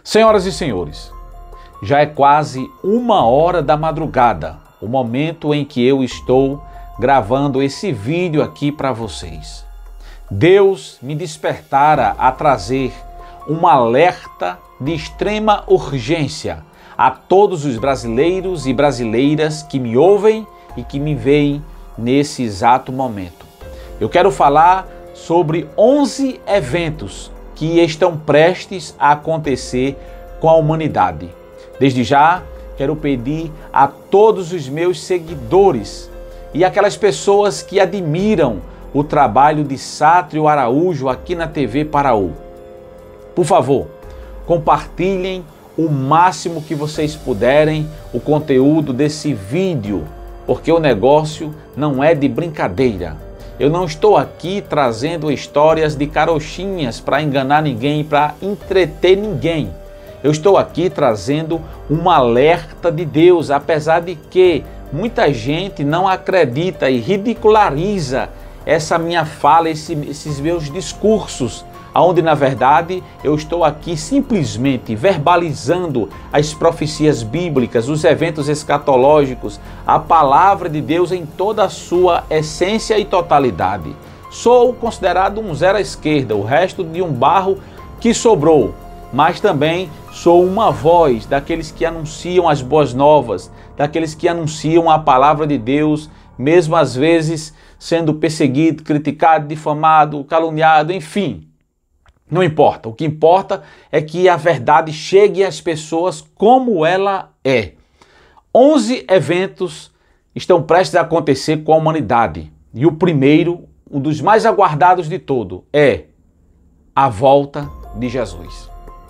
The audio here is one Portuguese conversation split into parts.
Senhoras e senhores, já é quase 1h da madrugada, o momento em que eu estou gravando esse vídeo aqui para vocês. Deus me despertara a trazer um alerta de extrema urgência a todos os brasileiros e brasileiras que me ouvem e que me veem nesse exato momento. Eu quero falar sobre 11 eventos que estão prestes a acontecer com a humanidade. Desde já, quero pedir a todos os meus seguidores e aquelas pessoas que admiram o trabalho de Sátrio Araújo aqui na TV Paraú. Por favor, compartilhem o máximo que vocês puderem o conteúdo desse vídeo, porque o negócio não é de brincadeira. Eu não estou aqui trazendo histórias de carochinhas para enganar ninguém, para entreter ninguém. Eu estou aqui trazendo um alerta de Deus, apesar de que muita gente não acredita e ridiculariza essa minha fala, esses meus discursos, onde na verdade eu estou aqui simplesmente verbalizando as profecias bíblicas, os eventos escatológicos, a palavra de Deus em toda a sua essência e totalidade. Sou considerado um zero à esquerda, o resto de um barro que sobrou, mas também sou uma voz daqueles que anunciam as boas novas, daqueles que anunciam a palavra de Deus, mesmo às vezes sendo perseguido, criticado, difamado, caluniado, enfim. Não importa, o que importa é que a verdade chegue às pessoas como ela é. 11 eventos estão prestes a acontecer com a humanidade. E o primeiro, um dos mais aguardados de todo, é a volta de Jesus.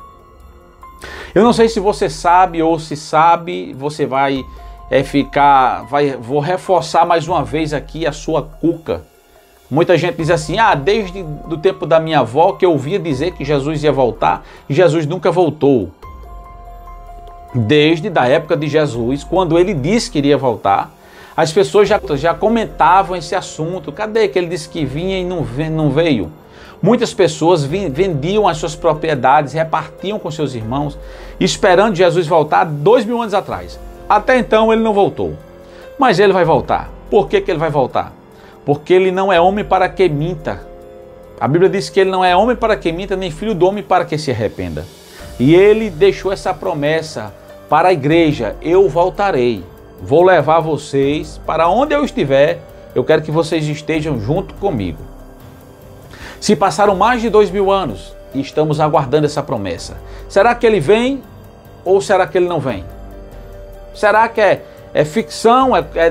Eu não sei se você sabe ou se sabe, você vai vou reforçar mais uma vez aqui a sua cuca. Muita gente diz assim, desde o tempo da minha avó que eu ouvia dizer que Jesus ia voltar, e Jesus nunca voltou. Desde a época de Jesus, quando ele disse que iria voltar, as pessoas já comentavam esse assunto. Cadê que ele disse que vinha e não veio? Muitas pessoas vendiam as suas propriedades, repartiam com seus irmãos, esperando Jesus voltar 2000 anos atrás. Até então ele não voltou. Mas ele vai voltar. Por que ele vai voltar? Porque ele não é homem para que minta. A Bíblia diz que ele não é homem para que minta, nem filho do homem para que se arrependa. E ele deixou essa promessa para a igreja: eu voltarei, vou levar vocês para onde eu estiver, eu quero que vocês estejam junto comigo. Se passaram mais de 2000 anos e estamos aguardando essa promessa, será que ele vem ou será que ele não vem? Será que é ficção,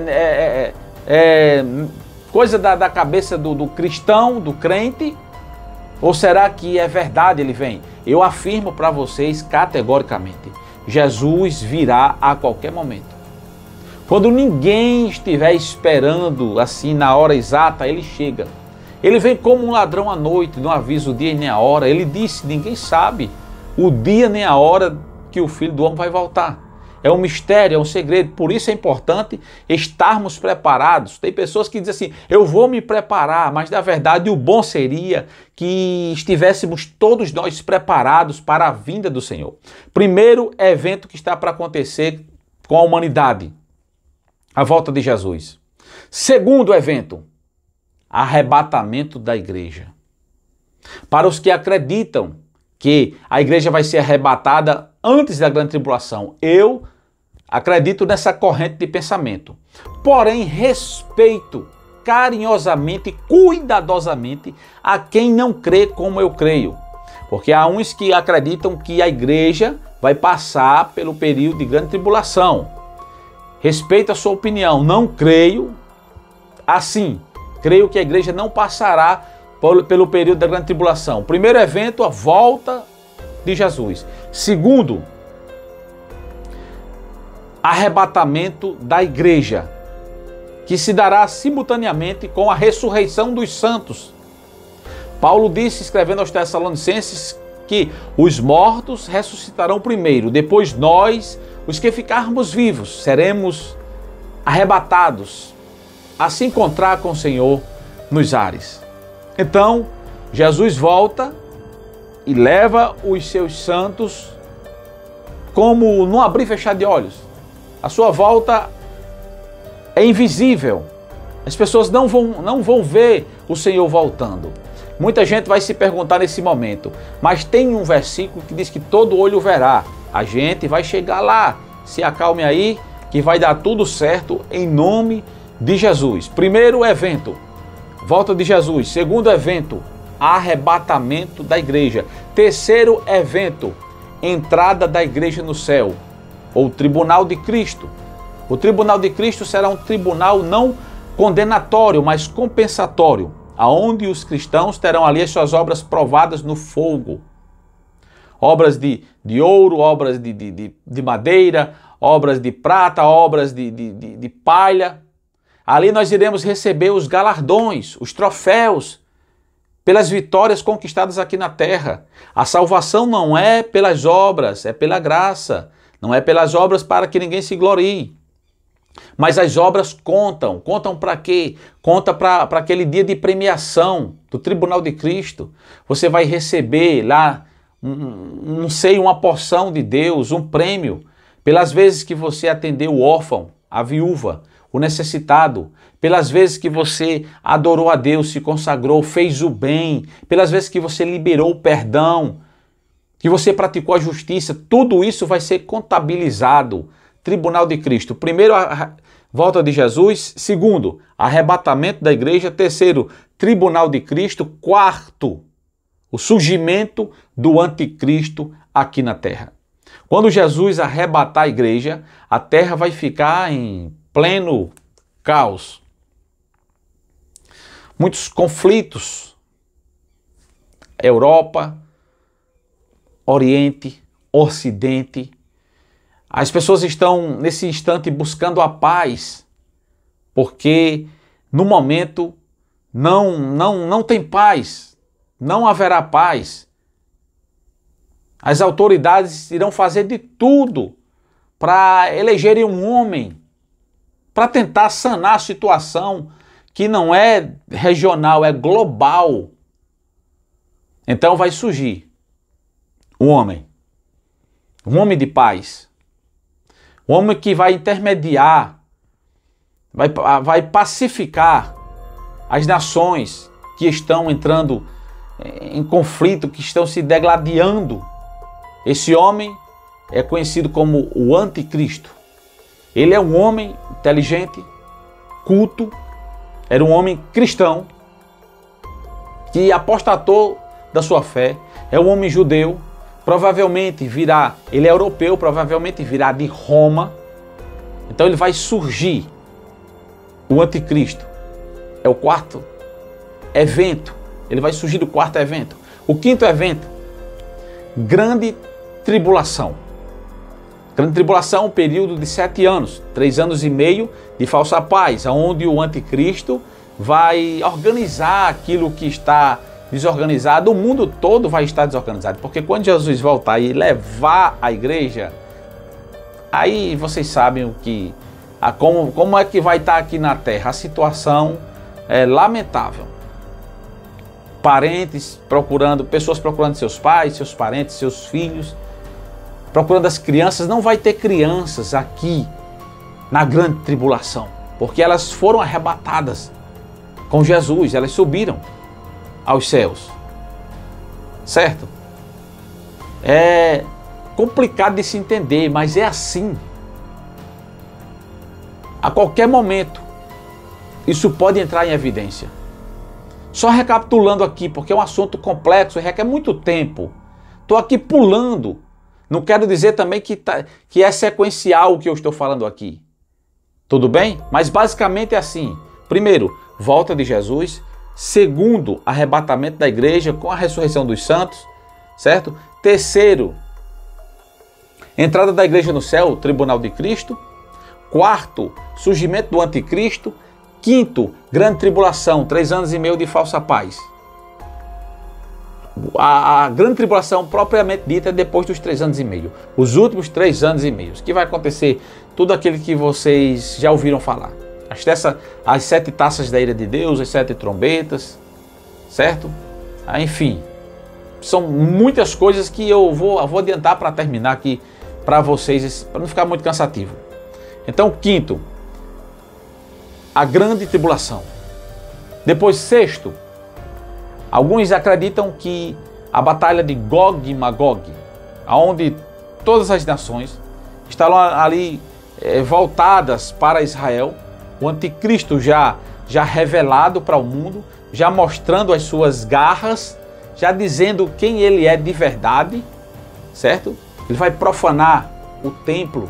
coisa da cabeça do cristão, do crente? Ou será que é verdade ele vem? Eu afirmo para vocês categoricamente, Jesus virá a qualquer momento. Quando ninguém estiver esperando assim na hora exata, ele chega. Ele vem como um ladrão à noite, não avisa o dia nem a hora. Ele disse, ninguém sabe o dia nem a hora que o Filho do Homem vai voltar. É um mistério, é um segredo, por isso é importante estarmos preparados. Tem pessoas que dizem assim, eu vou me preparar, mas na verdade o bom seria que estivéssemos todos nós preparados para a vinda do Senhor. Primeiro evento que está para acontecer com a humanidade, a volta de Jesus. Segundo evento, arrebatamento da igreja. Para os que acreditam que a igreja vai ser arrebatada antes da grande tribulação, eu acredito nessa corrente de pensamento. Porém, respeito carinhosamente, cuidadosamente a quem não crê como eu creio. Porque há uns que acreditam que a igreja vai passar pelo período de grande tribulação. Respeito a sua opinião, não creio assim. Creio que a igreja não passará pelo período da grande tribulação. Primeiro evento, a volta de Jesus. Segundo, arrebatamento da igreja, que se dará simultaneamente com a ressurreição dos santos. Paulo disse, escrevendo aos Tessalonicenses, que os mortos ressuscitarão primeiro, depois nós, os que ficarmos vivos, seremos arrebatados a se encontrar com o Senhor nos ares. Então, Jesus volta e leva os seus santos como num abrir e fechar de olhos. A sua volta é invisível. As pessoas não vão ver o Senhor voltando. Muita gente vai se perguntar nesse momento, mas tem um versículo que diz que todo olho verá. A gente vai chegar lá. Se acalme aí, que vai dar tudo certo em nome de Jesus. Primeiro evento, volta de Jesus. Segundo evento, arrebatamento da igreja. Terceiro evento, entrada da igreja no céu, ou tribunal de Cristo. O tribunal de Cristo será um tribunal não condenatório, mas compensatório, aonde os cristãos terão ali as suas obras provadas no fogo. Obras de ouro, obras de madeira, obras de prata, obras de palha. Ali nós iremos receber os galardões, os troféus, pelas vitórias conquistadas aqui na terra. A salvação não é pelas obras, é pela graça. Não é pelas obras para que ninguém se glorie. Mas as obras contam. Contam para quê? Conta para aquele dia de premiação do tribunal de Cristo. Você vai receber lá, não sei, uma porção de Deus, um prêmio, pelas vezes que você atendeu o órfão, a viúva, o necessitado, pelas vezes que você adorou a Deus, se consagrou, fez o bem, pelas vezes que você liberou o perdão, que você praticou a justiça, tudo isso vai ser contabilizado. Tribunal de Cristo. Primeiro, a volta de Jesus. Segundo, arrebatamento da igreja. Terceiro, tribunal de Cristo. Quarto, o surgimento do anticristo aqui na terra. Quando Jesus arrebatar a igreja, a terra vai ficar em pleno caos. Muitos conflitos. Europa, Oriente, Ocidente. As pessoas estão, nesse instante, buscando a paz, porque no momento não tem paz, não haverá paz. As autoridades irão fazer de tudo para elegerem um homem, para tentar sanar a situação que não é regional, é global. Então vai surgir um homem de paz. Um homem que vai intermediar, vai pacificar as nações que estão entrando em conflito, que estão se degladiando. Esse homem é conhecido como o anticristo. Ele é um homem inteligente, culto, era um homem cristão, que apostatou da sua fé, é um homem judeu. Provavelmente virá, ele é europeu, provavelmente virá de Roma. Então ele vai surgir, o anticristo. É o quarto evento. Ele vai surgir do quarto evento. O quinto evento, grande tribulação. Grande tribulação é um período de 7 anos, 3 anos e meio de falsa paz, onde o anticristo vai organizar aquilo que está desorganizado. O mundo todo vai estar desorganizado, porque quando Jesus voltar e levar a igreja, aí vocês sabem como é que vai estar aqui na terra. A situação é lamentável. Parentes procurando, pessoas procurando seus pais, seus parentes, seus filhos, procurando as crianças. Não vai ter crianças aqui na grande tribulação, porque elas foram arrebatadas com Jesus, elas subiram aos céus, certo? É complicado de se entender, mas é assim. A qualquer momento, isso pode entrar em evidência. Só recapitulando aqui, porque é um assunto complexo e requer muito tempo. Estou aqui pulando. Não quero dizer também que é sequencial o que eu estou falando aqui. Tudo bem? Mas basicamente é assim. Primeiro, volta de Jesus. Segundo, arrebatamento da igreja com a ressurreição dos santos, certo? Terceiro, entrada da igreja no céu, o tribunal de Cristo. Quarto, surgimento do anticristo. Quinto, grande tribulação, 3 anos e meio de falsa paz. A grande tribulação propriamente dita é depois dos 3 anos e meio. Os últimos 3 anos e meio. Que vai acontecer tudo aquilo que vocês já ouviram falar. As 7 taças da ira de Deus, as 7 trombetas, certo? Enfim, são muitas coisas que eu vou adiantar para terminar aqui para vocês, para não ficar muito cansativo. Então, quinto, a grande tribulação. Depois, sexto, alguns acreditam que a batalha de Gog e Magog, onde todas as nações estarão ali voltadas para Israel, o anticristo já revelado para o mundo, já mostrando as suas garras, já dizendo quem ele é de verdade, certo? Ele vai profanar o templo,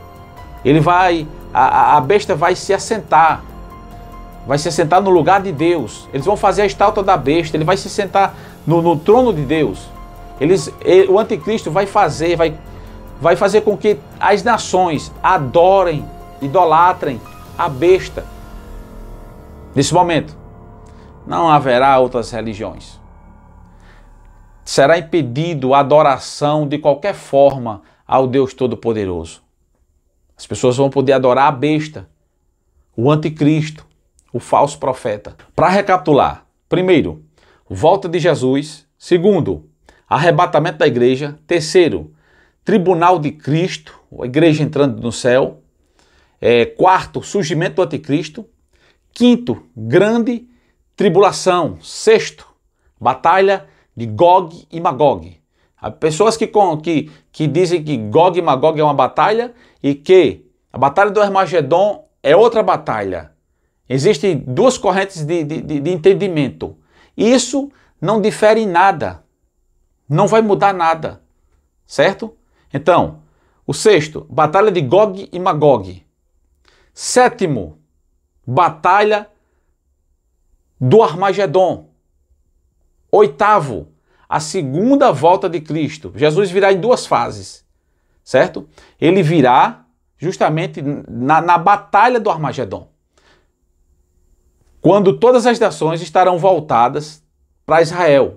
a besta vai se assentar no lugar de Deus. Eles vão fazer a estátua da besta, ele vai se sentar no trono de Deus. O anticristo vai fazer com que as nações adorem, idolatrem a besta. Nesse momento, não haverá outras religiões. Será impedido a adoração de qualquer forma ao Deus Todo-Poderoso. As pessoas vão poder adorar a besta, o anticristo, o falso profeta. Para recapitular, primeiro, volta de Jesus. Segundo, arrebatamento da igreja. Terceiro, tribunal de Cristo, a igreja entrando no céu. Quarto, surgimento do anticristo. Quinto, grande tribulação. Sexto, batalha de Gog e Magog. Há pessoas que dizem que Gog e Magog é uma batalha e que a batalha do Armagedon é outra batalha. Existem duas correntes de entendimento. Isso não difere em nada. Não vai mudar nada. Certo? Então, o sexto, batalha de Gog e Magog. Sétimo, batalha do Armagedon. Oitavo, a segunda volta de Cristo. Jesus virá em duas fases, certo? Ele virá justamente na batalha do Armagedon, quando todas as nações estarão voltadas para Israel.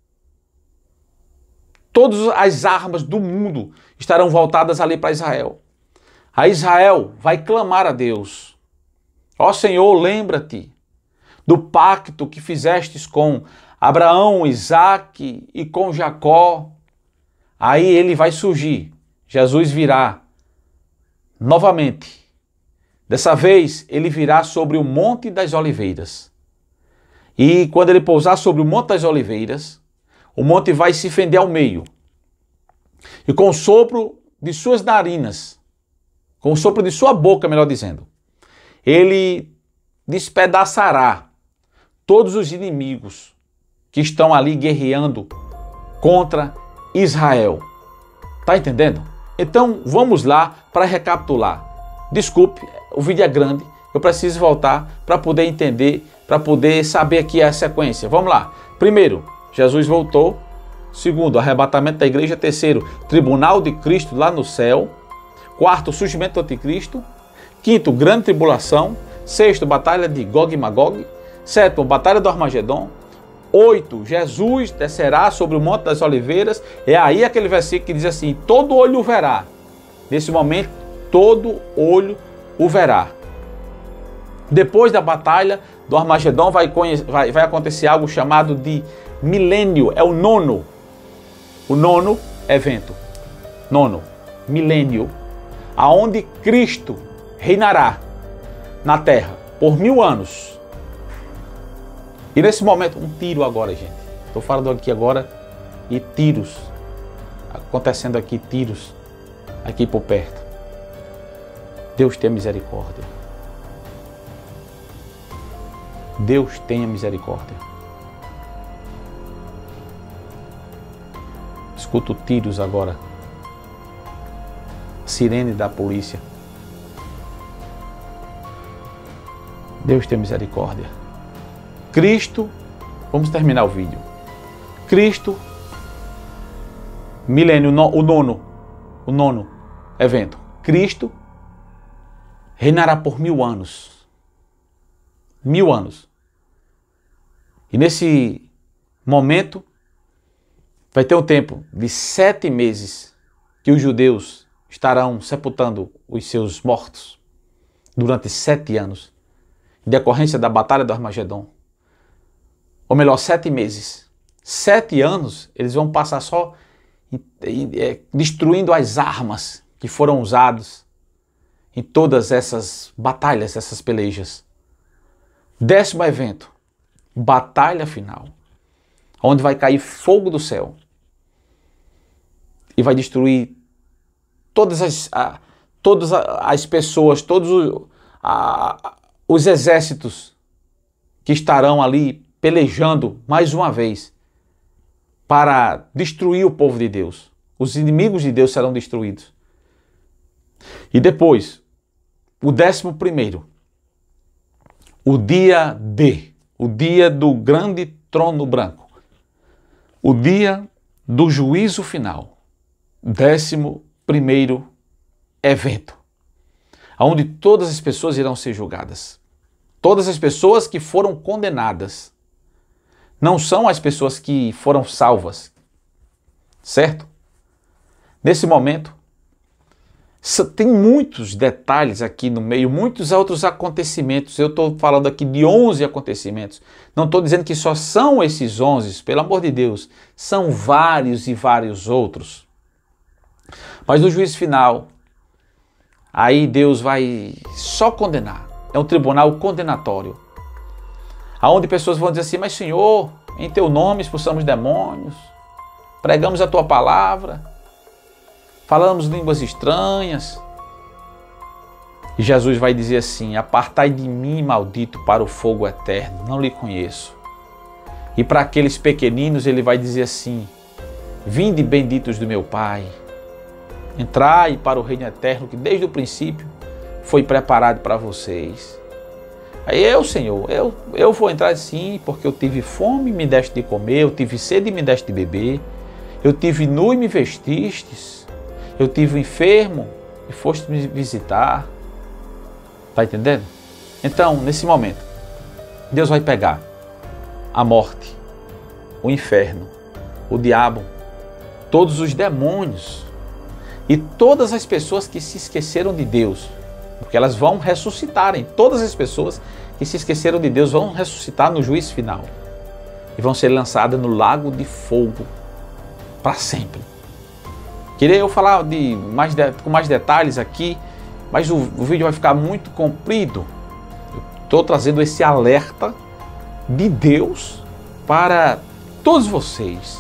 Todas as armas do mundo estarão voltadas ali para Israel. A Israel vai clamar a Deus. Ó Senhor, lembra-te do pacto que fizestes com Abraão, Isaque e com Jacó. Aí ele vai surgir. Jesus virá novamente. Dessa vez ele virá sobre o Monte das Oliveiras. E quando ele pousar sobre o Monte das Oliveiras, o monte vai se fender ao meio. E com o sopro de suas narinas, com o sopro de sua boca, melhor dizendo, ele despedaçará todos os inimigos que estão ali guerreando contra Israel. Tá entendendo? Então vamos lá para recapitular. Desculpe, o vídeo é grande, eu preciso voltar para poder entender, para poder saber aqui a sequência. Vamos lá. Primeiro, Jesus voltou. Segundo, arrebatamento da igreja. Terceiro, tribunal de Cristo lá no céu. Quarto, surgimento do anticristo. Quinto, grande tribulação. Sexto, batalha de Gog e Magog. Sétimo, batalha do Armagedon. 8, Jesus descerá sobre o Monte das Oliveiras. É aí aquele versículo que diz assim: todo olho o verá. Nesse momento, todo olho o verá. Depois da batalha do Armagedon vai acontecer algo chamado de milênio. É o nono evento. Nono, milênio. Aonde Cristo reinará na terra por 1000 anos. E nesse momento, um tiro agora, gente. Estou falando aqui agora e tiros. Acontecendo aqui, tiros. Aqui por perto. Deus tenha misericórdia. Deus tenha misericórdia. Escuto tiros agora. Sirene da polícia. Deus tenha misericórdia. Cristo, vamos terminar o vídeo. Cristo, milênio, o nono evento. Cristo reinará por 1000 anos. 1000 anos. E nesse momento vai ter um tempo de 7 meses que os judeus estarão sepultando os seus mortos durante 7 anos, em decorrência da batalha do Armagedon. Ou melhor, 7 meses. 7 anos eles vão passar só destruindo as armas que foram usadas em todas essas batalhas, essas pelejas. 10º evento, batalha final, onde vai cair fogo do céu e vai destruir todas as pessoas, todos os exércitos que estarão ali pelejando mais uma vez para destruir o povo de Deus. Os inimigos de Deus serão destruídos. E depois, o 11º, o dia D, o dia do grande trono branco, o dia do juízo final, 11º evento, onde todas as pessoas irão ser julgadas. Todas as pessoas que foram condenadas. Não são as pessoas que foram salvas, certo? Nesse momento, tem muitos detalhes aqui no meio, muitos outros acontecimentos. Eu estou falando aqui de 11 acontecimentos. Não estou dizendo que só são esses 11, pelo amor de Deus. São vários e vários outros. Mas no juízo final, aí Deus vai só condenar. É um tribunal condenatório. Aonde pessoas vão dizer assim, mas Senhor, em teu nome expulsamos demônios, pregamos a tua palavra, falamos línguas estranhas. E Jesus vai dizer assim, apartai de mim, maldito, para o fogo eterno, não lhe conheço. E para aqueles pequeninos ele vai dizer assim, vinde benditos do meu Pai, entrai para o reino eterno que desde o princípio foi preparado para vocês. Aí Senhor, eu vou entrar sim, porque eu tive fome e me deste de comer, eu tive sede e me deste de beber, eu tive nu e me vestistes, eu tive enfermo e foste me visitar. Tá entendendo? Então, nesse momento, Deus vai pegar a morte, o inferno, o diabo, todos os demônios e todas as pessoas que se esqueceram de Deus, porque elas vão ressuscitarem. Todas as pessoas que se esqueceram de Deus vão ressuscitar no juízo final e vão ser lançadas no lago de fogo para sempre. Queria eu falar com mais detalhes aqui, mas o vídeo vai ficar muito comprido. Estou trazendo esse alerta de Deus para todos vocês.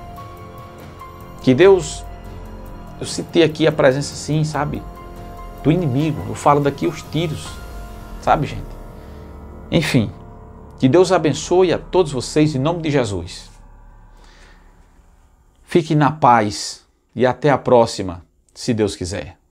Que Deus, eu senti aqui a presença assim, sabe, do inimigo. Eu falo daqui os tiros, sabe, gente? Enfim, que Deus abençoe a todos vocês em nome de Jesus. Fiquem na paz e até a próxima, se Deus quiser.